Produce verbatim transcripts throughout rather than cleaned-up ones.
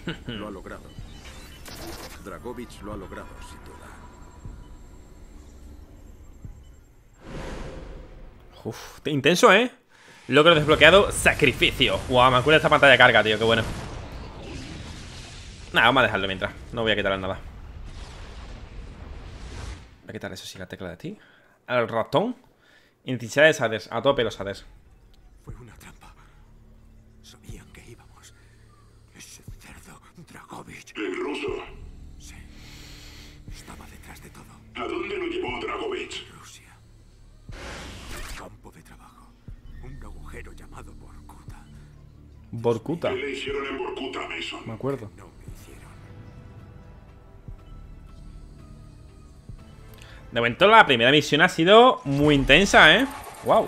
Lo ha logrado. Dragovich lo ha logrado, sin duda. Uf, intenso, ¿eh? Logro desbloqueado, sacrificio. Guau, me acuerdo de esta pantalla de carga, tío, qué bueno. Nada, vamos a dejarlo mientras. No voy a quitarle nada. Voy a quitar eso sí, la tecla de ti. El ratón. Intensidad de shaders, a tope los shaders. Fue una trampa. Sabían que íbamos. Ese cerdo, Dragovich. El ruso. Sí. Estaba detrás de todo. ¿A dónde lo llevó Dragovich? Rusia. Campo de trabajo. Un agujero llamado Vorkuta. Vorkuta. ¿Qué le hicieron en Vorkuta, Mason? Me acuerdo. No me hicieron. De momento la primera misión ha sido muy intensa, ¿eh? Wow.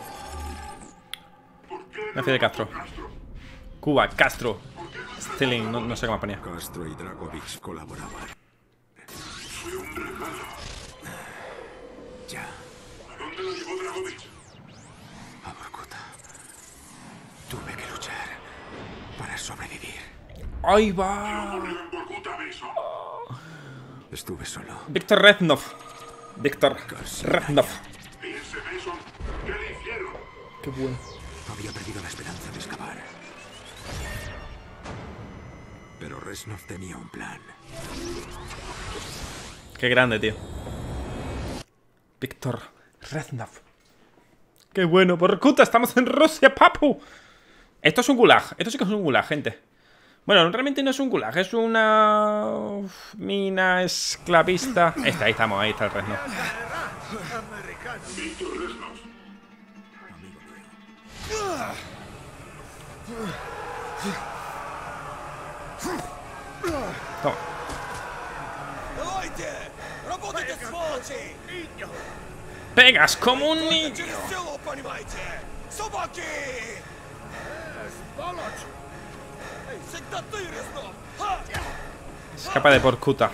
Nació de Castro. Cuba, Castro. Stilling, no, no sé cómo ponía. Castro y Dragovich colaboraban. Fue un regalo. Ya. ¿A dónde lo llevó Dragovich? A Vorkuta. Tuve que luchar para sobrevivir. ¡Ahí ¿Qué va! ocurrió en Vorkuta, Mason? Estuve solo. Víctor Reznov. Víctor Reznov. ¿Y ese Mason? ¿Qué le hicieron? Qué bueno. Había perdido la esperanza de escapar. Pero Reznov tenía un plan. Qué grande, tío. Víctor Reznov. Qué bueno. Vorkuta, estamos en Rusia, papu. Esto es un gulag. Esto sí que es un gulag, gente. Bueno, realmente no es un gulag. Es una mina esclavista. Este, ahí estamos. Ahí está el Reznov. Víctor Reznov. Toma. Pegas como un niño. Escapa de Vorkuta.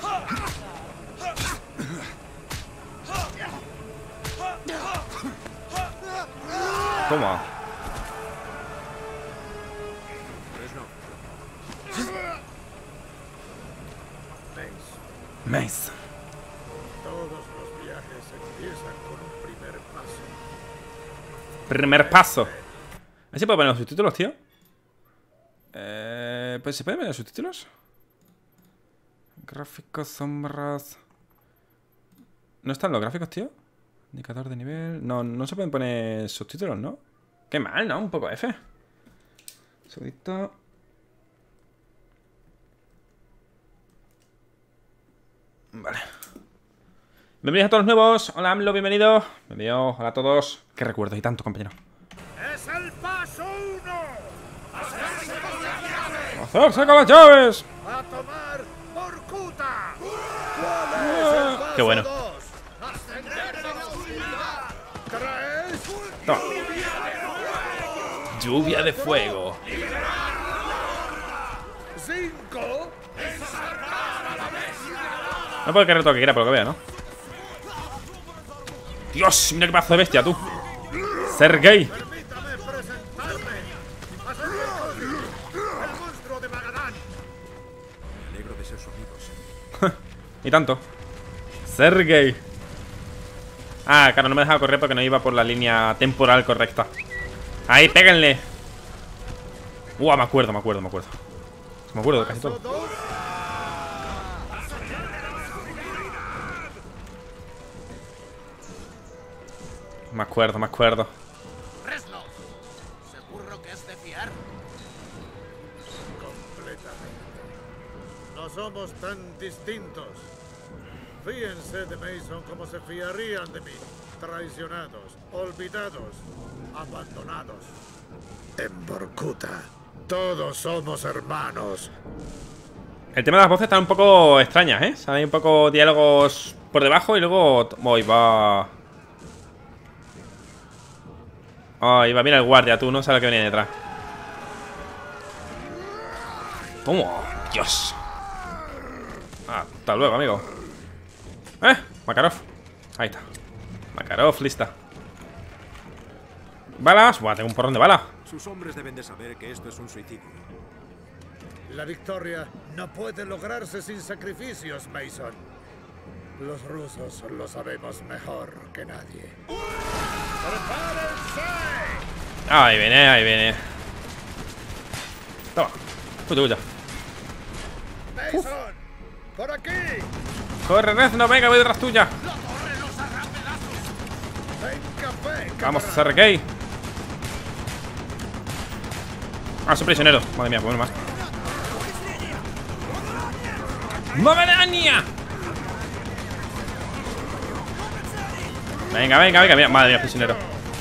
Toma. Mace. Todos los viajes empiezan con un primer paso. Primer paso. ¿Ahí se puede poner los subtítulos, tío? Eh, pues ¿se pueden poner los subtítulos? Gráficos, sombras. ¿No están los gráficos, tío? Indicador de nivel. No, no se pueden poner subtítulos, ¿no? Qué mal, ¿no? Un poco F. Segundito. Vale. Bienvenidos a todos los nuevos. Hola, AMLO, bienvenido. Bienvenido, hola a todos. Qué recuerdos y tanto, compañero. ¡Es el paso uno! ¡Hacerse con las llaves! ¡A tomar Vorkuta! Ah, qué bueno. dos? ¡Ascender a la oscuridad! ¡Tres! Toma. Lluvia de fuego. ¡Cinco! No puedo querer todo lo que quiera, por lo que vea, ¿no? Dios, mira qué pedazo de bestia, tú. Sergei. Permítame presentarme a Sergei, el monstruo de Magadán. Me alegro de ser su amigo. Y tanto. Sergei. Ah, claro, no me dejaba correr porque no iba por la línea temporal correcta. Ahí, péguenle. Uah, me acuerdo, me acuerdo, me acuerdo. Me acuerdo de casi todo. Me acuerdo, me acuerdo. Reznov, ¿seguro que es de fiar? Completamente. No somos tan distintos. Fíjense de Mason como se fiarían de mí. Traicionados, olvidados, abandonados. En Vorkuta, todos somos hermanos. El tema de las voces está un poco extrañas, ¿eh? Hay un poco diálogos por debajo y luego... Voy, va... Ay, va, mira el guardia, tú, no sabes lo que viene detrás. ¿Cómo? Dios. Ah, hasta luego, amigo. Eh, Makarov. Ahí está. Makarov, lista. ¿Balas? Buah, tengo un porrón de balas. Sus hombres deben de saber que esto es un suicidio. La victoria no puede lograrse sin sacrificios, Mason. Los rusos lo sabemos mejor que nadie. ¡Prepárense! Ahí viene, ahí viene. Toma. Puta, puta. Mason, por aquí. Corre, Reznov, venga, voy detrás tuya. Venga, venga. Vamos, Sergei. Ah, soy prisionero. Madre mía, pues más. ¡Movedania! Venga, venga, venga, mira. Madre mía, prisionero.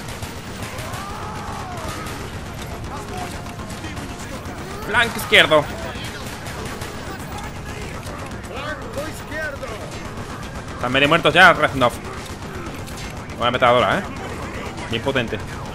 Flanco izquierdo. Flanco izquierdo. Están medio muertos ya, Reznov. Buena metadora, eh. Bien potente.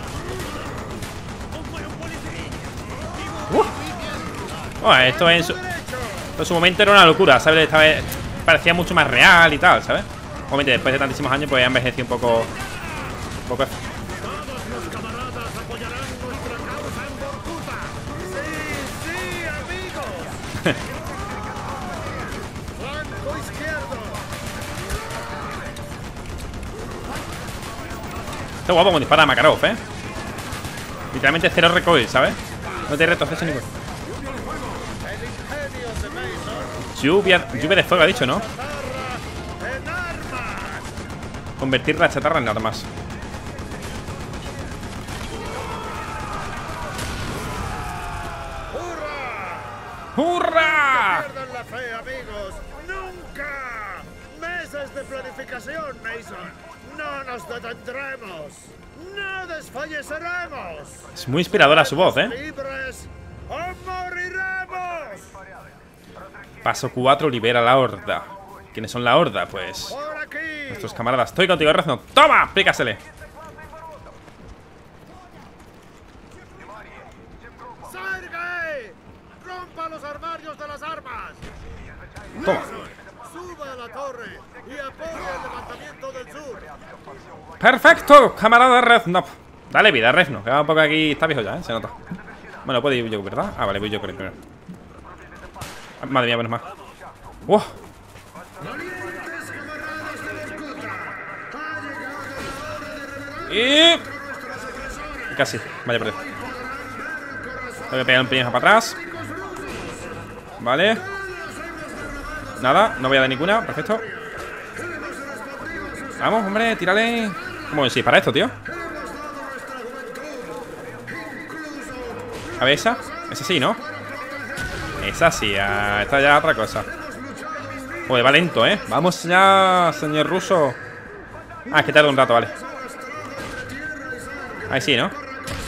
Uh. Oh, esto en su, en su momento era una locura, ¿sabes? Esta vez parecía mucho más real y tal, ¿sabes? Obviamente después de tantísimos años pues ya envejeció un poco. Un poco. Todos los camaradas apoyarán nuestra causa en Vorkuta. Sí, sí, amigos. Flanco izquierdo. Está guapo como dispara a Makarov, ¿eh? Literalmente cero recoil, ¿sabes? No te retroceso ni. El ingenio de Mason. Lluvia, lluvia de fuego, ha dicho, ¿no? Chatarra en armas. Convertir la chatarra en armas. ¡Hurra! ¡Hurra! Pierdan la fe, amigos. ¡Nunca! Meses de planificación, Mason. No nos detendremos. No desfalleceremos. Es muy inspiradora su voz, ¿eh? Libres o moriremos. Paso cuatro, libera la horda. ¿Quiénes son la horda? Pues Por aquí. nuestros camaradas. Estoy contigo, Reznov. ¡Toma! Pícasele. ¡Sergei! ¡Rompa los armarios de las armas! Toma. Suba a la torre y apoye el levantamiento del sur. ¡Perfecto! Camarada Reznov. Dale vida, Reznov. Que va un poco aquí. Está viejo ya, ¿eh? Se nota. Bueno, puedo ir yo, ¿verdad? Ah, vale, voy yo con el primero. Madre mía, menos mal. ¡Wow! Y... Casi, vaya perdido. Voy a pegar un piñazo para atrás. Vale. Nada, no voy a dar ninguna, perfecto. Vamos, hombre, tírale. ¿Cómo si para esto, tío? A ver, esa. Esa sí, ¿no? Esa sí, ah, esta ya es otra cosa. Joder, va lento, ¿eh? Vamos ya, señor ruso. Ah, es que tarda un rato, vale. Ahí sí, ¿no?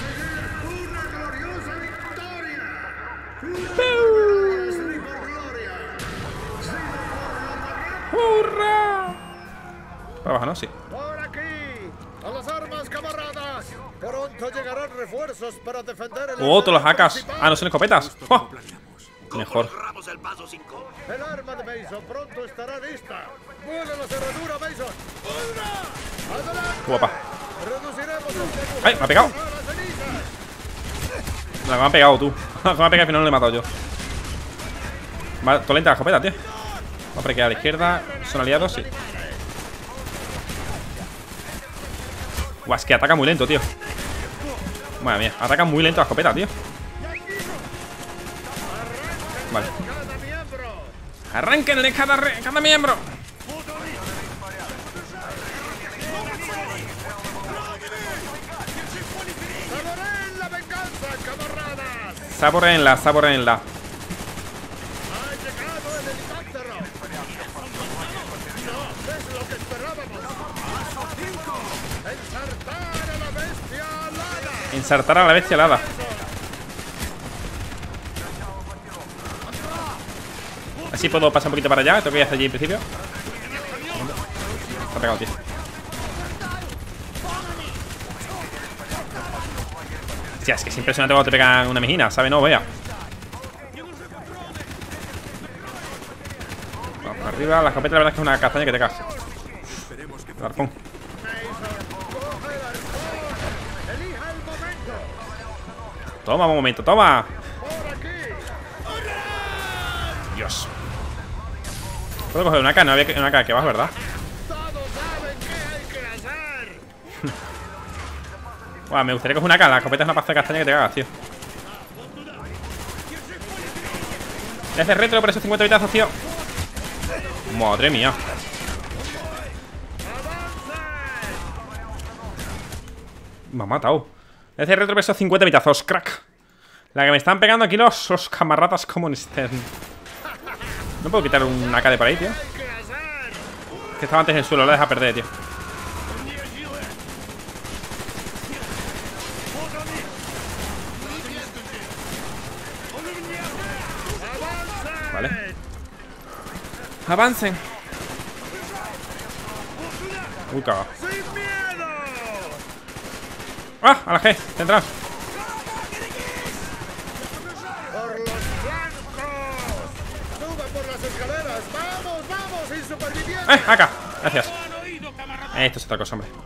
¡Hurra! Para abajo, ¿no? Sí. Por aquí. A las armas, camaradas. Pronto llegarán refuerzos para defender el. Oh, todos los A Ks. Ah, no son escopetas. ¡Oh! Mejor. El arma de Mason pronto estará lista. ¡Vuela la cerradura, Mason! ¡Una! ¡Adelante! Guapa. Reduciremos el seguro. ¡Ay, me ha pegado! La que me ha pegado, tú. La que me ha pegado al final no le he matado yo. Va, todo lenta la escopeta, tío. Vamos a que a la izquierda. ¿Son aliados? Sí. Guau, es que ataca muy lento, tío. Madre mía, ataca muy lento la escopeta, tío. Vale. Arránquenle cada, re cada miembro. ¡Saboreen la venganza, camaradas! Saboreenla, saboreenla. ¡Ha llegado el helicóptero! ¡No es lo que esperábamos! ¡Ensartar a la bestia alada! Ensartar a la bestia alada. Así puedo pasar un poquito para allá. Tengo que ir hasta allí en principio. Está pegado, tío. Hostia, es que es impresionante cuando te pegan una mijina, ¿sabes? No, vea. Vamos para arriba. La escopeta la verdad es que es una castaña que te cagas. El arpón. Toma un momento, toma. Puedo coger una K, no había que, una K que vas, ¿verdad? Todos saben qué hay que hacer. Buah, me gustaría coger una K. La escopeta es una pasta de castaña que te cagas, tío. Le hace retro por esos cincuenta vitazos, tío. Madre mía. Me ha matado. Le hace retro por esos cincuenta vitazos, crack. La que me están pegando aquí los, los camaradas comunistas. No puedo quitar una K de por ahí, tío. Que estaba antes en el suelo, la deja perder, tío. Vale. Avancen. Uy, caga. ¡Ah! A la G, detrás. ¡Por los flancos! ¡Suba por las escaleras! ¡Vamos, vamos! ¡Sin supervivientes! ¡Eh! Acá. Gracias. Esto es otra cosa, hombre.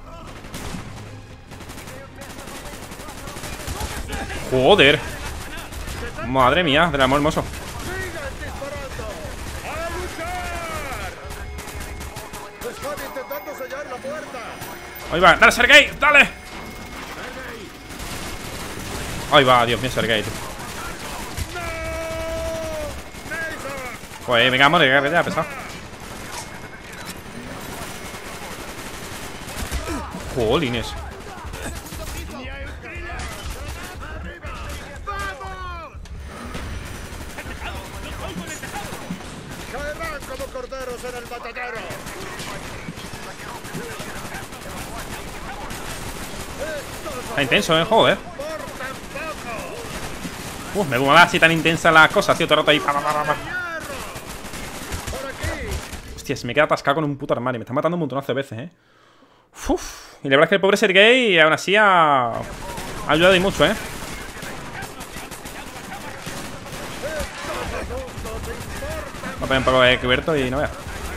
Joder. Madre mía, del amor hermoso. ¡Sigan disparando! ¡A luchar! ¡Están intentando sellar la puerta! Ahí va, dale, Sergei, dale. Ahí va, Dios mío, Sergei, tío. Pues venga, vamos, ya, ya, pesado. Jolines. ¡Caerán como corderos en el matadero! Está intenso, eh, joder. ¡Por tampoco! Uf, me mola así tan intensa las cosas, tío, todo el rato ahí. Pa, pa, pa, pa. ¡Por aquí! Hostia, se me queda atascado con un puto armario. Me está matando un montonazo de veces, eh. Uf. Y la verdad es que el pobre Sergei aún así ha, ha ayudado y mucho, eh. Voy a poner un poco de cubierto y no veas.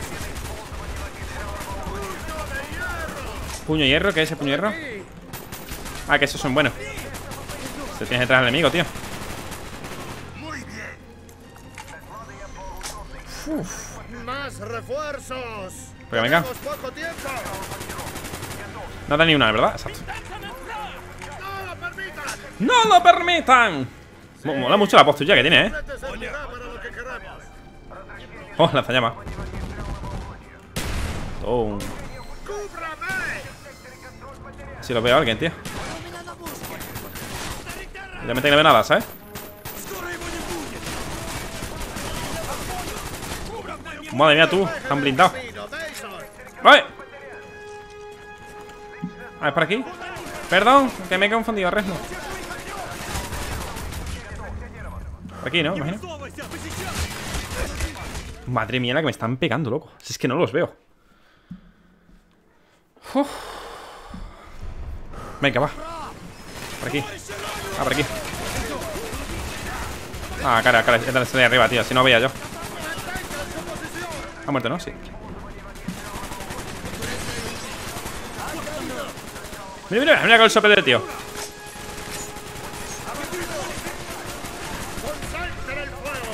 Puño de hierro, ¿qué es ese puño de hierro? Ah, que esos son buenos. Se tienes detrás del enemigo, tío. Uf. ¡Más refuerzos! Pues venga. ¡Tenemos poco tiempo! No da ni una, ¿verdad? Exacto. ¡No lo permitan! ¡No lo permitan! Mo- Mola mucho la postura que tiene, eh. ¡Este servirá para lo que queramos! Oh, lanzallamas. Oh. ¡Cúbrame! Si lo veo a alguien, tío. Realmente no veo nada, ¿sabes? Madre mía, tú. Están blindados. ¡Ay! Ah, ¿es por aquí? Perdón, que me he confundido, Resno. Por aquí, ¿no? Imagino. Madre mía, la que me están pegando, loco. Si es que no los veo. Uf. Venga, va. Por aquí. Ah, por aquí. Ah, cara, cara. Es de arriba, tío. Si no veía yo. Ha muerto, ¿no? Sí. Mira, mira, mira con el sopete, tío. ¡Concentra el fuego!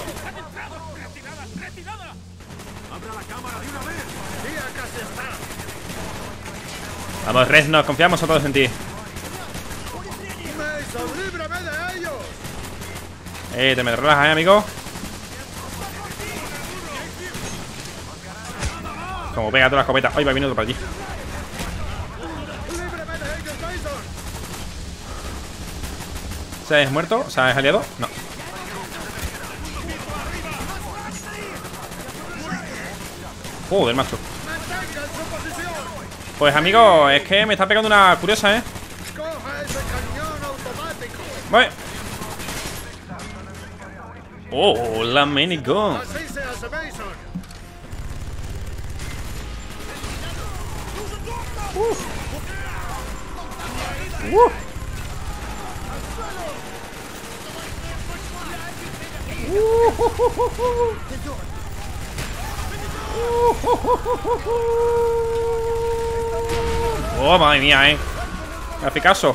¡Ya casi está! Vamos, Resno, confiamos a todos en ti. ¡Mason, líbrame de ellos! Eh, te me relajas, eh, amigo. Como pega toda la escopeta. Ay, va viniendo por allí. ¡Líbrame de ellos, Mason! ¿Se es muerto? ¿Se es aliado? No. Joder, macho. ¡Mantengan su posición! Pues, amigo, es que me está pegando una curiosa, ¿eh? ¡Coja ese cañón automático! Vale. Oh, la minigun. ¡Así se hace, Mason! Uh. Oh, madre mía, eh. Graficazo.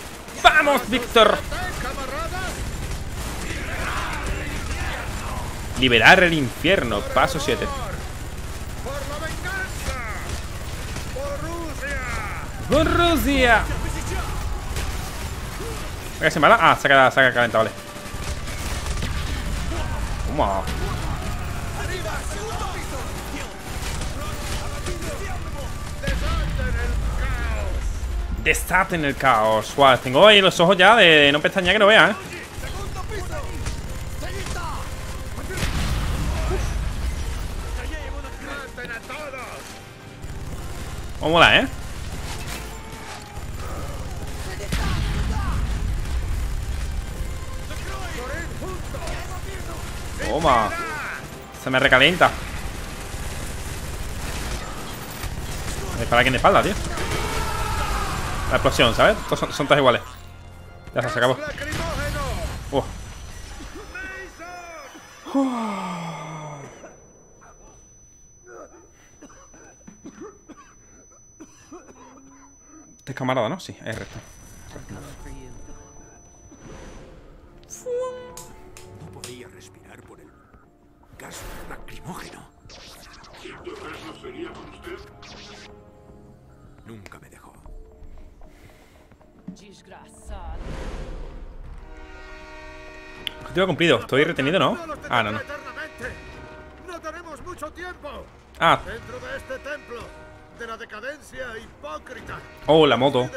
¡Vamos, Víctor! Liberar el infierno. Paso siete. ¡Por la venganza! ¡Por Rusia! ¡Por Rusia! ¿Qué se mala? Ah, se ha, se ha calentado, vale. Toma. Desaten el caos. Guau, tengo ahí los ojos ya de no pestañear que no vea, eh. Cómo mola, eh. Toma. Se me recalienta. Me dispara aquí en la espalda, tío. La explosión, ¿sabes? Todos son, son todos iguales. Ya se, se acabó. Uh. Uh. Este es camarada, ¿no? Sí, es recto. No podía respirar por el gas lacrimógeno. ¿Víctor Reznov seguía con usted? Nunca me dejó. Objetivo cumplido. Estoy retenido, ¿no? Ah, no, no. No tenemos mucho tiempo. Ah. Dentro de este templo de la decadencia hipócrita. Oh, la moto.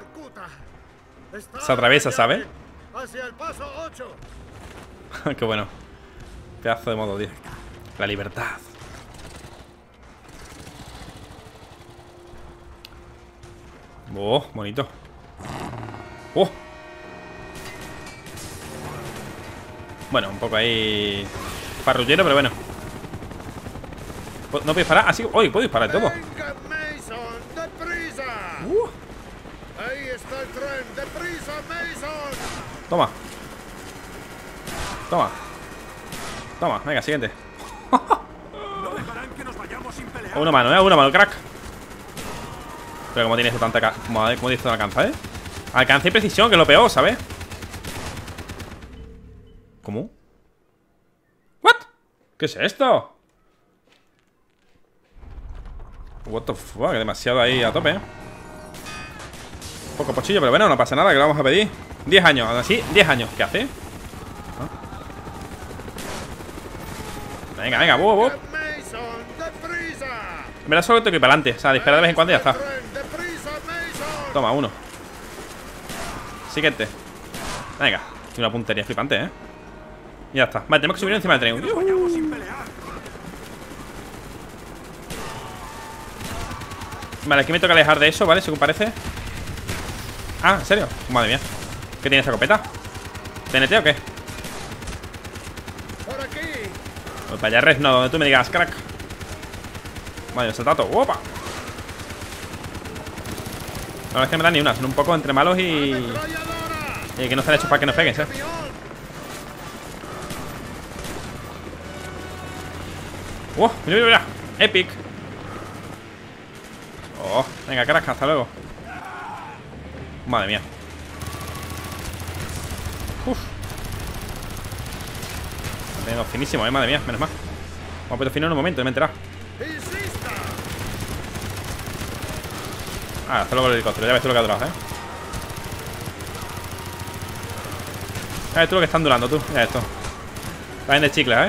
Se atraviesa, ¿sabe? Hacia el paso ocho. Qué bueno. Pedazo de moto, tío. La libertad. Oh, bonito. Oh. Bueno, un poco ahí parrullero, pero bueno. ¿No puedo disparar? Así. ¡Uy! Puedo disparar todo. Venga, Mason, deprisa. Uh. Ahí está el tren, deprisa, Mason. Toma. Toma. Toma, venga, siguiente. No dejarán que nos vayamos sin pelear. A una mano, eh, a una mano, crack. Pero como tiene esto tanta. Como, como dice, alcanza, eh. Alcance y precisión, que es lo peor, ¿sabes? ¿Cómo? ¿What? ¿Qué es esto? What the fuck, demasiado ahí a tope, ¿eh? Un poco pochillo, pero bueno, no pasa nada, que lo vamos a pedir. diez años, así, diez años. ¿Qué hace? ¿Ah? Venga, venga, buh, buh. En verdad solo tengo que ir para adelante. O sea, disparar de vez en cuando y ya está. Toma, uno. Siguiente. Venga, tiene una puntería flipante, ¿eh? Y ya está. Vale, tenemos que subir encima del tren. Vale, aquí me toca alejar de eso, ¿vale? Según parece. Ah, ¿en serio? Madre mía. ¿Qué tiene esa escopeta? ¿T N T o qué? Pues para allá, Reznov, donde tú me digas, crack. Vale, se tato. ¡Opa! La verdad es que no me da ni una. Son un poco entre malos y... Y que no están hechos para que nos peguen, ¿sabes? ¡Oh! ¡Mira, mira, mira! ¡Epic! ¡Oh! Venga, crack, hasta luego. Madre mía. Uf. Tengo finísimo, eh, madre mía, menos mal. Vamos a poner fino en un momento, no me he enterado. Ah, hasta luego el helicóptero, ya ves tú lo que atrás, eh. Ya ves tú lo que están durando, tú. Ya esto. Caen de chicles, eh.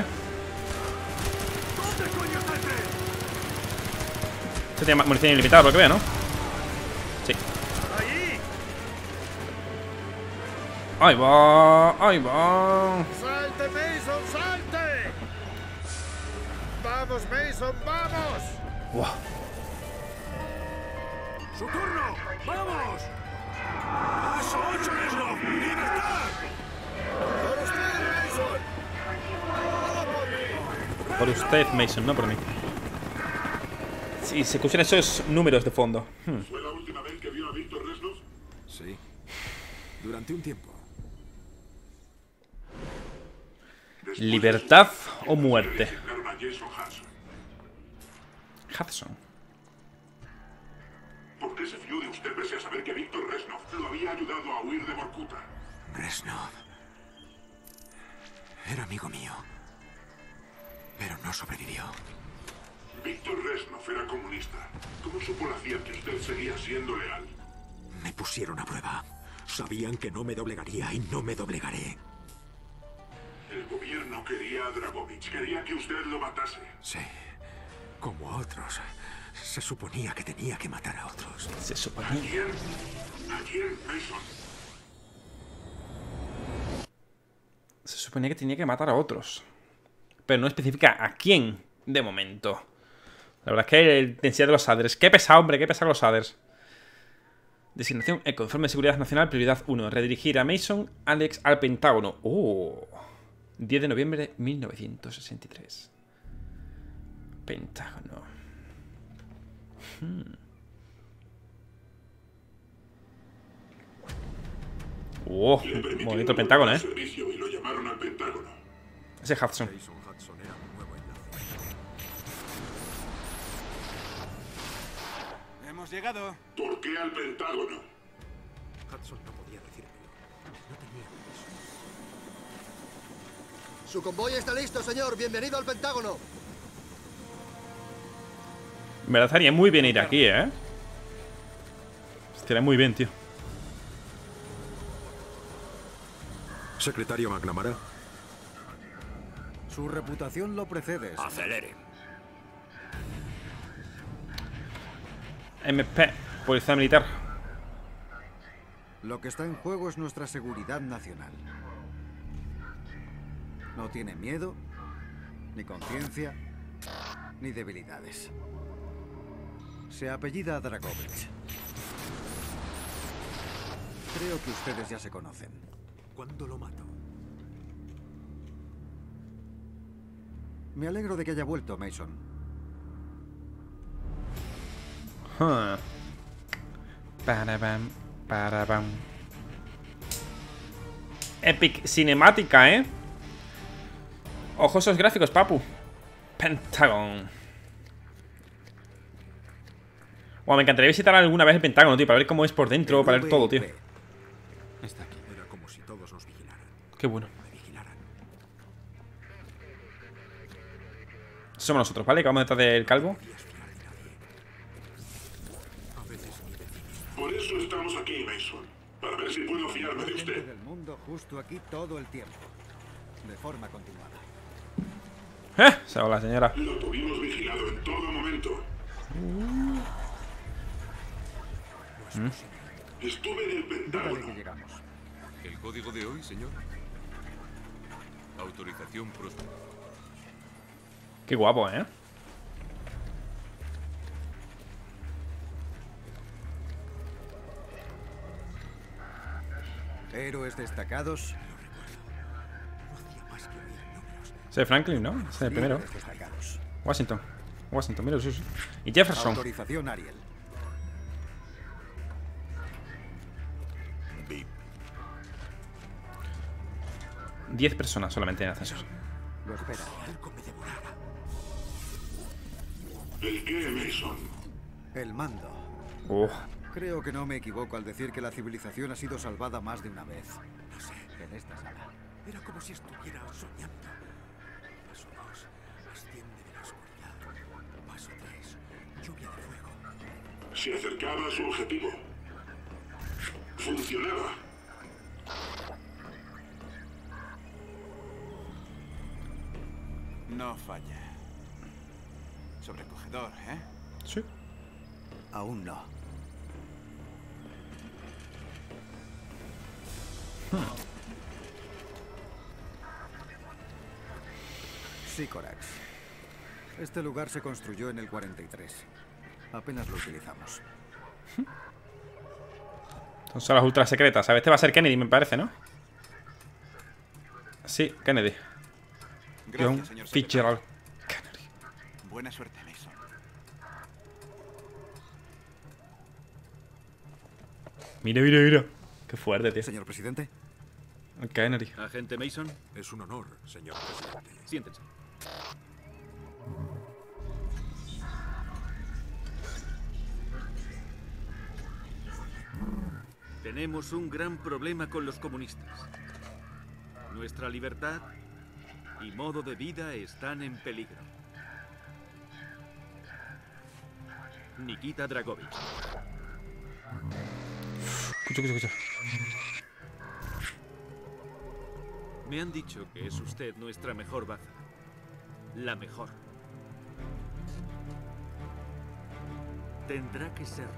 Este tiene munición ilimitada, por lo que veo, ¿no? Sí. Ahí va, ahí va. ¡Salte, Mason, salte! ¡Vamos, Mason, vamos! Wow. ¡Su turno! ¡Vamos! ¡Paso ocho, Reznov! ¡Libertad! ¡Por usted, Mason! ¡No por mí! Por usted, Mason, no por mí. Sí, se escuchan esos números de fondo. Hmm. ¿Fue la última vez que vio a Víctor Reznov? Sí. Durante un tiempo. Después Libertad de o muerte. designaron a Jason Hudson. Hudson. ¿Por qué se fió de usted pese a saber que Víctor Reznov lo había ayudado a huir de Vorkuta? Reznov. Era amigo mío. Pero no sobrevivió. Víctor Reznov era comunista. ¿Cómo supo la C I A que usted seguía siendo leal? Me pusieron a prueba. Sabían que no me doblegaría y no me doblegaré. El gobierno quería a Dragovich. Quería que usted lo matase. Sí, como a otros. Se suponía que tenía que matar a otros. Se ¿A suponía. quién? ¿A quién, Mason? Se suponía que tenía que matar a otros. Pero no especifica a quién, de momento. La verdad es que la intensidad de los aders. Qué pesado, hombre, qué pesado los aders. Designación Eco, informe de seguridad nacional, prioridad uno. Redirigir a Mason Alex al Pentágono. Oh, diez de noviembre de mil novecientos sesenta y tres. Pentágono. Hmm. Oh, Le permitieron bonito el Pentágono, volver eh. al servicio y lo llamaron al Pentágono. Ese Hudson. Jason Hudson era un nuevo enlace. Hemos llegado. ¿Por qué al Pentágono? Hudson no podía decírmelo. No tenía eso. Su convoy está listo, señor. Bienvenido al Pentágono. En verdad estaría muy bien ir aquí, eh. Estaría muy bien, tío. Secretario McNamara. Su reputación lo precede. señor. Acelere. M P, Policía Militar. Lo que está en juego es nuestra seguridad nacional. No tiene miedo, ni conciencia, ni debilidades. Se apellida Dragovich. Creo que ustedes ya se conocen. ¿Cuándo lo mato? Me alegro de que haya vuelto, Mason. Huh. Parabam, parabam. Epic cinemática, ¿eh? Ojo esos gráficos, papu. Pentagon. Wow, me encantaría visitar alguna vez el Pentágono, tío, para ver cómo es por dentro, para ver todo, tío. Está aquí. Era como si todos nos vigilaran. Qué bueno. Me vigilaran. Somos nosotros, ¿vale? Que vamos detrás del calvo. A veces ni vecinos. Por eso estamos aquí, Mason. Para ver si puedo fiarme de Gente usted. del mundo justo aquí todo el tiempo. De forma continuada. ¡Eh! Se va la señora. Lo tuvimos vigilado en todo momento. Estuve en el Dígale Pentágono. que llegamos. ¿El código de hoy, señor? Autorización próspera. Qué guapo, ¿eh? Héroes destacados. No hacía más que oír números. Ese de Franklin, ¿no? Ese es el primero. Líderes destacados. Washington. Washington, mira, sí, sí. Y Jefferson. Autorización Ariel. Vip. Diez personas solamente en ascensor. Lo espera. Algo me devorara. ¿El qué, Mason? El mando. Uh, Creo que no me equivoco al decir que la civilización ha sido salvada más de una vez. No sé. En esta sala. Era como si estuviera soñando. Paso dos. Asciende de la oscuridad. Paso tres. Lluvia de fuego. Se acercaba a su objetivo. Funcionaba. No falla. Sobrecogedor, ¿eh? sí. Aún no. Sycorax. Este lugar se construyó en el cuarenta y tres. Apenas lo utilizamos. Son las ultras secretas. A ver, este va a ser Kennedy, me parece, ¿no? Sí, Kennedy. John Gracias, señor Fitzgerald secretario. Kennedy. Buena suerte, Mason. Mira, mira, mira. Qué fuerte, tío. Señor presidente. Kennedy. Agente Mason, Es un honor, señor presidente. siéntense. Tenemos un gran problema con los comunistas. Nuestra libertad y modo de vida están en peligro. Nikita Dragovich. Escucha, escucha, escucha. Me han dicho que es usted nuestra mejor baza. La mejor. Tendrá que ser.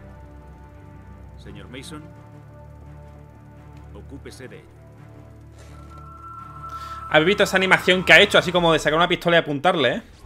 Señor Mason, ocúpese de ello. ¿Habéis visto esa animación que ha hecho? Así como de sacar una pistola y apuntarle, ¿eh?